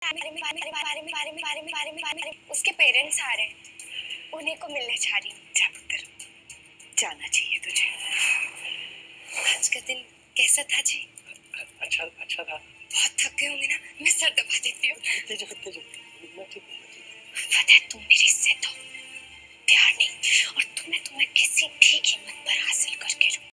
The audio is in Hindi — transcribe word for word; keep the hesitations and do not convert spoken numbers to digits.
उसके पेरेंट्स आ रहे हैं, उन्हीं को मिलने जा रही हूँ। जा पुत्र, जाना चाहिए तुझे। आज का दिन कैसा था जी? अच्छा अच्छा था। बहुत थक गए होंगे ना, मैं सर दबा देती हूँ। तेज तेज पता है तुम मेरे